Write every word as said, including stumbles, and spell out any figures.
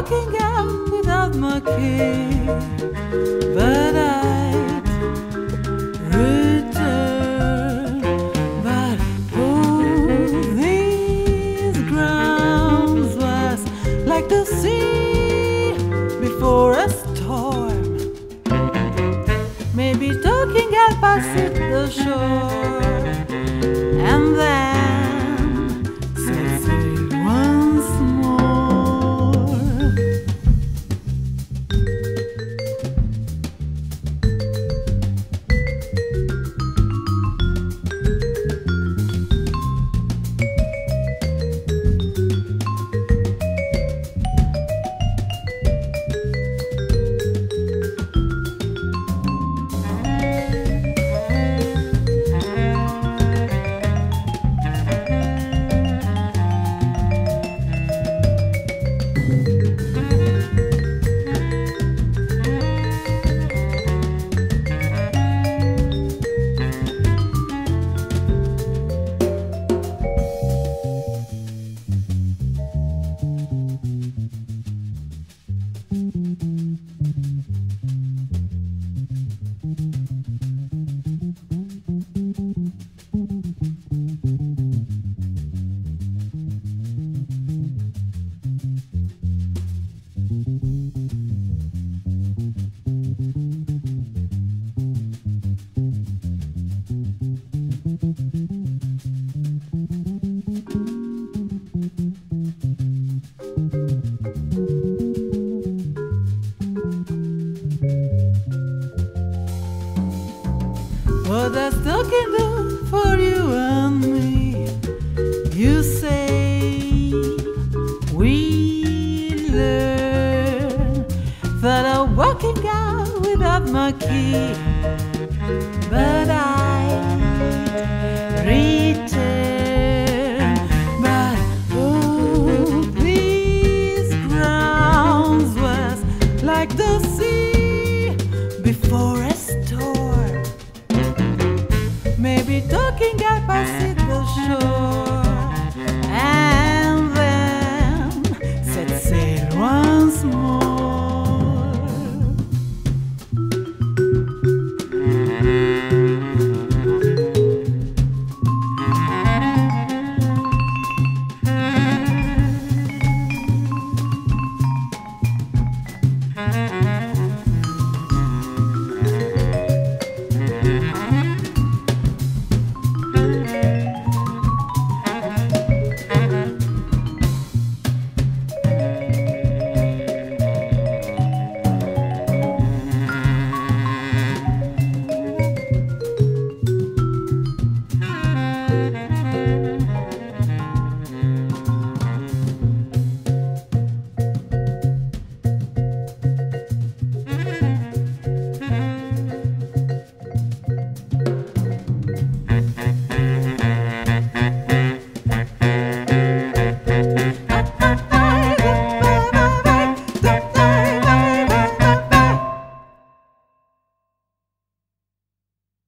walking out without my key, but I'd return. But oh, these grounds was like the sea before a storm. Maybe talking out past the shore, and then set sail once more. What I still can do for you and me, you say we learn that I'm walking out without my key.